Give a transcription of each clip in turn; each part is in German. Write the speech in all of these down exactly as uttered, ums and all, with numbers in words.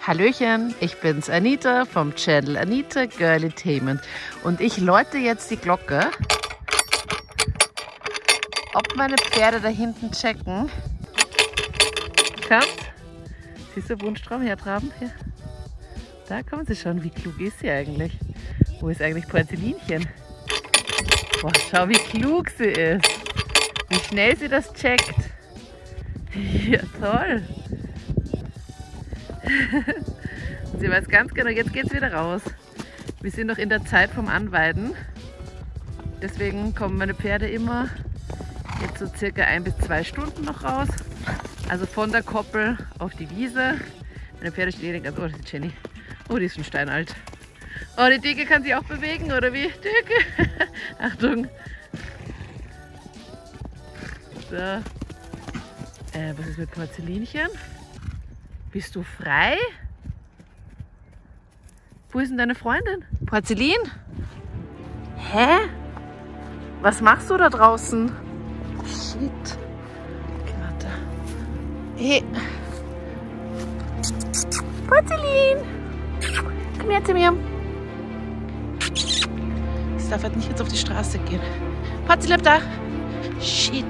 Hallöchen, ich bin's Anita vom Channel Anita Girlytainment und ich läute jetzt die Glocke, ob meine Pferde da hinten checken. Kommt, siehst du Wunschtraum hertraben? Hier. Da kommen sie schon. Wie klug ist sie eigentlich? Wo ist eigentlich Porzellinchen? Boah, schau, wie klug sie ist. Wie schnell sie das checkt. Ja, toll. Und sie weiß ganz genau, jetzt geht es wieder raus. Wir sind noch in der Zeit vom Anweiden. Deswegen kommen meine Pferde immer jetzt so circa ein bis zwei Stunden noch raus. Also von der Koppel auf die Wiese. Meine Pferde stehen eh ganz... Oh, das ist Jenny. Oh, die ist schon steinalt. Oh, die Dicke kann sich auch bewegen, oder wie? Dicke. Achtung. So. Äh, was ist mit Porzellinchen? Bist du frei? Wo ist denn deine Freundin? Porzellin? Hä? Was machst du da draußen? Shit. Okay, warte. Hey. Porzellin! Komm her zu mir. Ich darf halt nicht jetzt auf die Straße gehen. Porzellin, bleib da. Shit.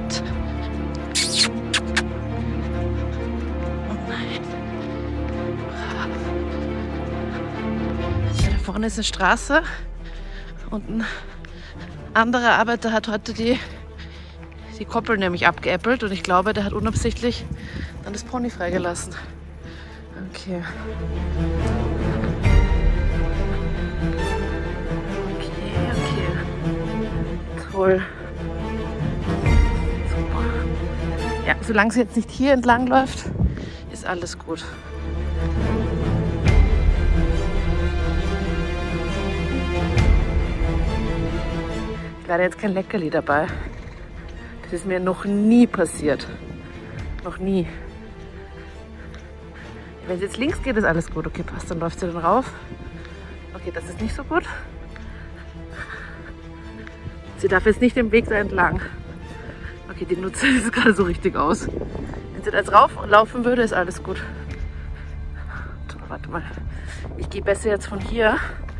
Vorne ist eine Straße und ein anderer Arbeiter hat heute die, die Koppel nämlich abgeäppelt und ich glaube, der hat unabsichtlich dann das Pony freigelassen. Okay. Okay, okay. Toll. Super. Ja, solange sie jetzt nicht hier entlang läuft, ist alles gut. Leider jetzt kein Leckerli dabei. Das ist mir noch nie passiert. Noch nie. Wenn es jetzt links geht, ist alles gut. Okay, passt, dann läuft sie dann rauf. Okay, das ist nicht so gut. Sie darf jetzt nicht den Weg da entlang. Okay, die nutzt es gerade so richtig aus. Wenn sie da jetzt rauflaufen würde, ist alles gut. So, warte mal. Ich gehe besser jetzt von hier.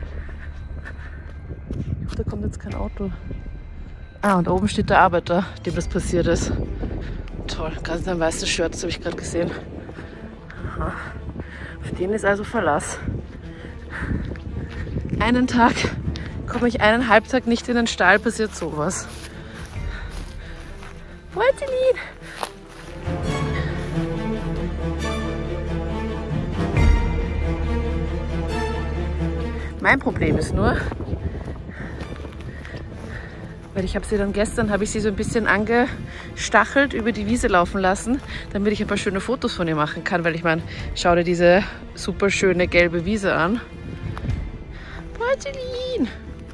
Da kommt jetzt kein Auto. Ah, und oben steht der Arbeiter, dem das passiert ist. Toll, ganz ein weißes Shirt, das habe ich gerade gesehen. Aha. Auf den ist also Verlass. Einen Tag komme ich einen Halbtag nicht in den Stall, passiert sowas. Porzellin! Mein Problem ist nur, weil ich habe sie dann gestern, habe ich sie so ein bisschen angestachelt, über die Wiese laufen lassen, damit ich ein paar schöne Fotos von ihr machen kann, weil ich meine, schau dir diese super schöne gelbe Wiese an. Porzellin!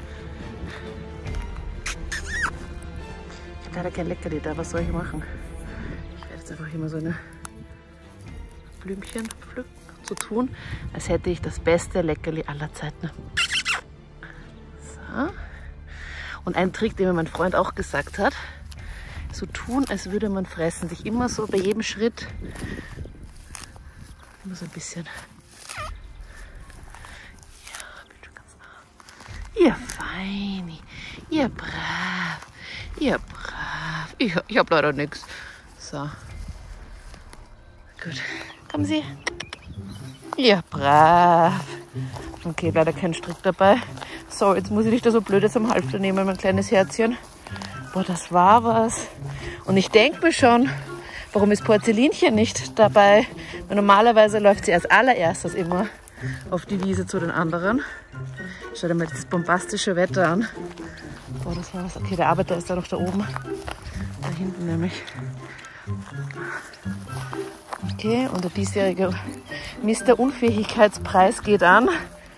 Ich habe leider kein Leckerli da, was soll ich machen? Ich werde jetzt einfach immer so eine Blümchen pflücken, so tun, als hätte ich das beste Leckerli aller Zeiten. So. Und ein Trick, den mir mein Freund auch gesagt hat, so tun, als würde man fressen. Sich immer so bei jedem Schritt immer so ein bisschen. Ja, bin schon ganz nah. Ihr Feini, ihr brav, ihr brav. Ich, ich habe leider nichts. So. Gut, kommen Sie. Ihr brav. Okay, leider kein Strick dabei. So, jetzt muss ich dich da so blöd jetzt am Halfter nehmen, mein kleines Herzchen. Boah, das war was. Und ich denke mir schon, warum ist Porzellinchen nicht dabei? Weil normalerweise läuft sie als allererstes immer auf die Wiese zu den anderen. Schau dir mal das bombastische Wetter an. Boah, das war was. Okay, der Arbeiter ist da noch da oben. Da hinten nämlich. Okay, und der diesjährige Mister Unfähigkeitspreis geht an.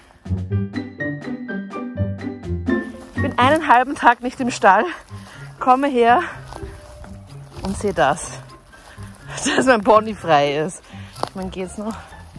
Ich bin einen halben Tag nicht im Stall, komme her und sehe das, dass mein Pony frei ist. Ich meine, geht's noch?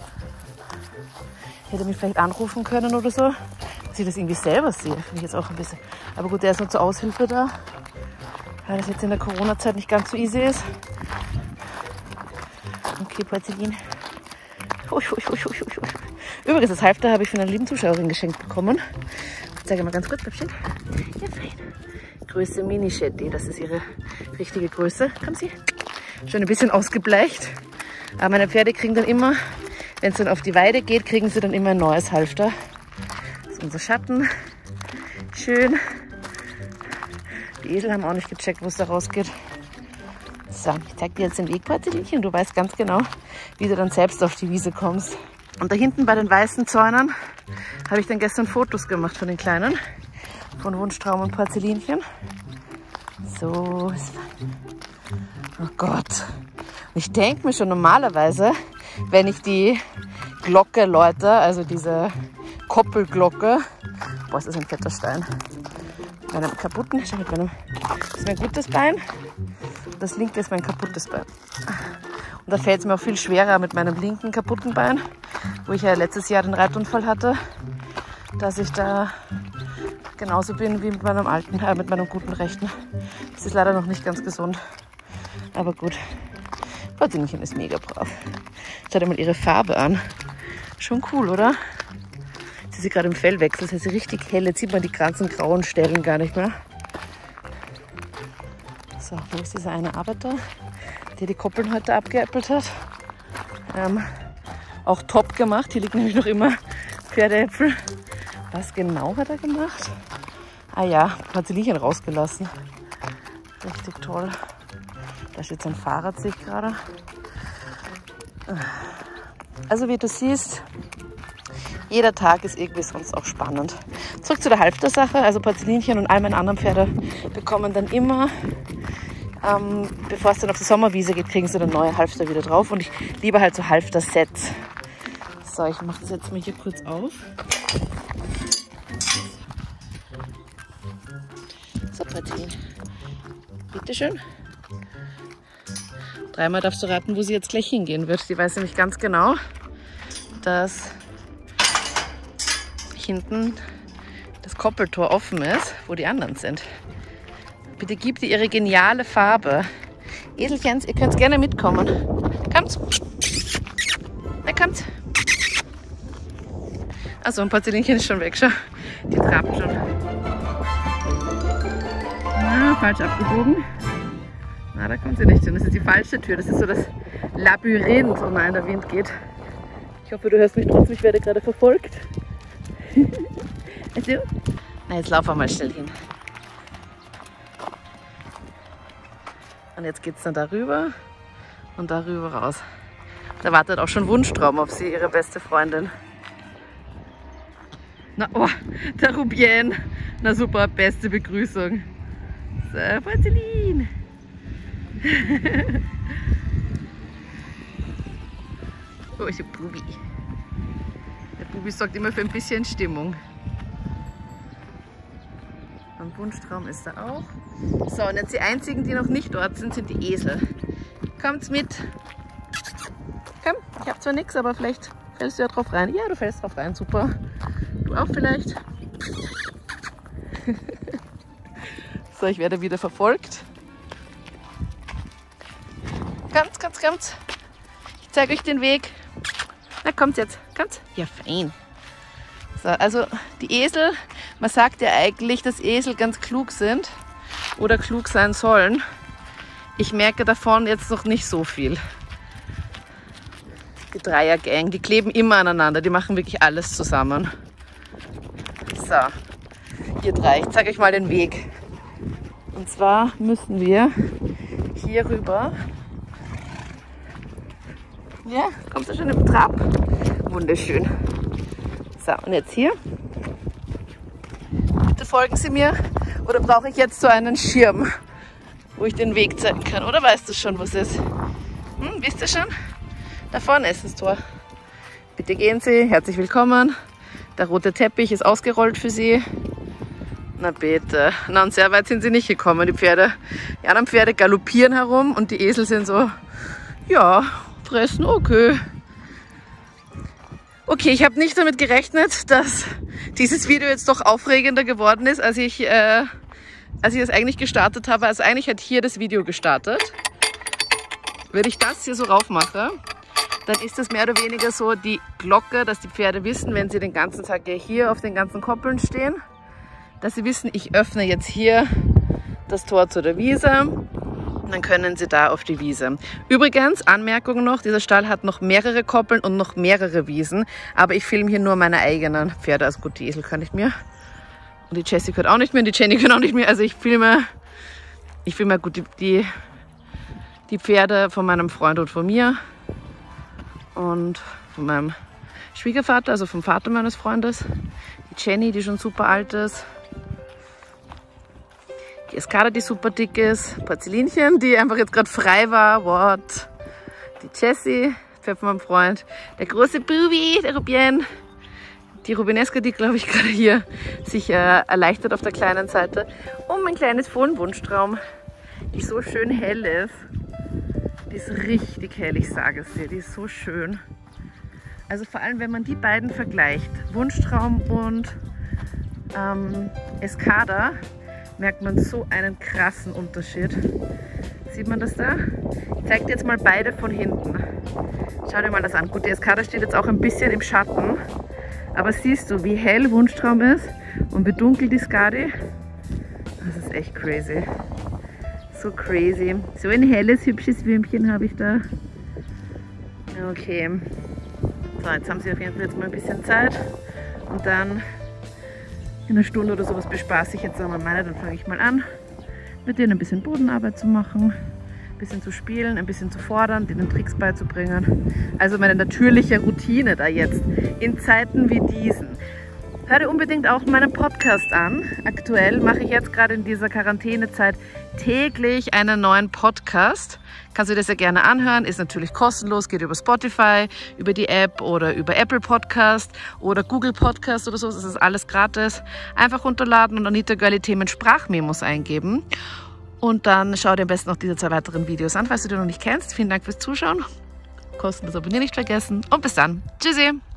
Hätte mich vielleicht anrufen können oder so, dass ich das irgendwie selber sehe. Finde ich jetzt auch ein bisschen. Aber gut, der ist nur zur Aushilfe da, weil das jetzt in der Corona-Zeit nicht ganz so easy ist. Okay, Porzellin, Übrigens, das Halfter habe ich von einer lieben Zuschauerin geschenkt bekommen. Ich zeige mal ganz kurz, Pöppchen. Ja, fein. Größe Mini Shetty, das ist ihre richtige Größe. Kommen Sie. Schon ein bisschen ausgebleicht. Aber meine Pferde kriegen dann immer, wenn es dann auf die Weide geht, kriegen sie dann immer ein neues Halfter. Das ist unser Schatten. Schön. Die Esel haben auch nicht gecheckt, wo es da rausgeht. So, ich zeige dir jetzt den Weg, Porzellinchen. Du weißt ganz genau, wie du dann selbst auf die Wiese kommst. Und da hinten bei den weißen Zäunen habe ich dann gestern Fotos gemacht von den Kleinen. Von Wunschtraum und Porzellinchen. So, ist fein. Oh Gott. Und ich denke mir schon normalerweise, wenn ich die Glocke läute, also diese Koppelglocke, boah, ist das ein fetter Stein. Mit meinem kaputten, schau, mit meinem, das ist mein gutes Bein, das linke ist mein kaputtes Bein. Und da fällt es mir auch viel schwerer mit meinem linken kaputten Bein, wo ich ja letztes Jahr den Reitunfall hatte, dass ich da genauso bin wie mit meinem alten, äh, mit meinem guten rechten. Das ist leider noch nicht ganz gesund, aber gut. Porzellinchen ist mega brav. Schau dir mal ihre Farbe an. Schon cool, oder? Sie ist gerade im Fellwechsel, das heißt, sie richtig hell. Jetzt sieht man die ganzen grauen Stellen gar nicht mehr. So, wo ist dieser eine Arbeiter, der die Koppeln heute abgeäppelt hat? Ähm, auch top gemacht. Hier liegen nämlich noch immer Pferdeäpfel. Was genau hat er gemacht? Ah ja, Porzellinchen rausgelassen. Richtig toll. Da steht sein Fahrrad, sehe ich gerade. Also wie du siehst, jeder Tag ist irgendwie sonst auch spannend. Zurück zu der Halfter-Sache. Also Porzellinchen und all meine anderen Pferde bekommen dann immer, ähm, bevor es dann auf die Sommerwiese geht, kriegen sie dann neue Halfter wieder drauf. Und ich liebe halt so Halfter-Sets. So, ich mache das jetzt mal hier kurz auf. So, Porzellinchen. Bitteschön. Dreimal darfst du raten, wo sie jetzt gleich hingehen wird. Die weiß nämlich ganz genau, dass hinten das Koppeltor offen ist, wo die anderen sind. Bitte gib dir ihre geniale Farbe. Eselchens, ihr könnt gerne mitkommen. Kommt. Na, kommt. Achso, ein Porzellinchen ist schon weg. Schau. Die trabt schon. Ah, falsch abgebogen. Na, da kommt sie nicht hin. Das ist die falsche Tür. Das ist so das Labyrinth, wo nein, der Wind geht. Ich hoffe, du hörst mich trotzdem. Ich werde gerade verfolgt. Also, na, jetzt laufen wir mal schnell hin. Und jetzt geht es dann darüber und darüber raus. Da wartet auch schon Wunschtraum auf sie, ihre beste Freundin. Na, oh, der Rubien. Na super, beste Begrüßung. So, Porzellinchen. Oh, ich hab Bubi. Der Bubi sorgt immer für ein bisschen Stimmung. Und Wunschtraum ist da auch. So, und jetzt die einzigen, die noch nicht dort sind, sind die Esel. Kommt's mit. Komm, ich habe zwar nichts, aber vielleicht fällst du ja drauf rein. Ja, du fällst drauf rein, super. Du auch vielleicht. So, ich werde wieder verfolgt. Kommt, kommt, kommt. Ich zeige euch den Weg. Na, kommt jetzt. Kommt. Ja, fein. So, also die Esel, man sagt ja eigentlich, dass Esel ganz klug sind oder klug sein sollen. Ich merke davon jetzt noch nicht so viel. Die Dreiergang, die kleben immer aneinander, die machen wirklich alles zusammen. So, ihr drei, ich zeige euch mal den Weg. Und zwar müssen wir hier rüber. Ja, kommst du schon im Trab? Wunderschön. So, und jetzt hier. Bitte folgen Sie mir. Oder brauche ich jetzt so einen Schirm, wo ich den Weg zeigen kann? Oder weißt du schon, wo es ist? Hm, wisst ihr schon? Da vorne ist das Tor. Bitte gehen Sie. Herzlich willkommen. Der rote Teppich ist ausgerollt für Sie. Na bitte. Na, und sehr weit sind sie nicht gekommen, die Pferde. Die anderen Pferde galoppieren herum und die Esel sind so, ja, fressen, okay. Okay, ich habe nicht damit gerechnet, dass dieses Video jetzt doch aufregender geworden ist, als ich, äh, als ich es eigentlich gestartet habe. Also eigentlich hat hier das Video gestartet. Wenn ich das hier so rauf mache, dann ist das mehr oder weniger so die Glocke, dass die Pferde wissen, wenn sie den ganzen Tag hier auf den ganzen Koppeln stehen, dass sie wissen, ich öffne jetzt hier das Tor zu der Wiese und dann können sie da auf die Wiese. Übrigens, Anmerkung noch, dieser Stall hat noch mehrere Koppeln und noch mehrere Wiesen, aber ich filme hier nur meine eigenen Pferde, also gut, die Esel kann nicht mehr und die Jessie gehört auch nicht mehr und die Jenny gehört auch nicht mehr, also ich filme, ich filme gut die, die, die Pferde von meinem Freund und von mir und von meinem Schwiegervater, also vom Vater meines Freundes, die Jenny, die schon super alt ist, die Escada, die super dick ist, Porzellinchen, die einfach jetzt gerade frei war, what? Die Jessie, Pferd von meinem Freund, der große Bubi, der Rubien, die Rubineska, die glaube ich gerade hier sich äh, erleichtert auf der kleinen Seite und mein kleines Fohlenwunschtraum, die so schön hell ist. Die ist richtig hell, ich sage es dir, die ist so schön. Also vor allem, wenn man die beiden vergleicht, Wunschtraum und ähm, Escada, merkt man so einen krassen Unterschied. Sieht man das da? Ich zeige dir jetzt mal beide von hinten. Schau dir mal das an. Gut, die Escada steht jetzt auch ein bisschen im Schatten, aber siehst du, wie hell Wunschtraum ist und wie dunkel die Skadi? Das ist echt crazy. So crazy. So ein helles, hübsches Würmchen habe ich da. Okay. So, jetzt haben sie auf jeden Fall jetzt mal ein bisschen Zeit. Und dann in einer Stunde oder sowas bespaße ich jetzt einmal meine. Dann fange ich mal an, mit denen ein bisschen Bodenarbeit zu machen, ein bisschen zu spielen, ein bisschen zu fordern, denen Tricks beizubringen. Also meine natürliche Routine da jetzt in Zeiten wie diesen. Hör dir unbedingt auch meinen Podcast an. Aktuell mache ich jetzt gerade in dieser Quarantänezeit täglich einen neuen Podcast. Kannst du dir sehr gerne anhören, ist natürlich kostenlos, geht über Spotify, über die App oder über Apple Podcast oder Google Podcast oder so, das ist alles gratis. Einfach runterladen und Anita Girlie Themen Sprachmemos eingeben und dann schau dir am besten noch diese zwei weiteren Videos an, falls du die noch nicht kennst. Vielen Dank fürs Zuschauen, kostenlos abonnieren nicht vergessen und bis dann. Tschüssi!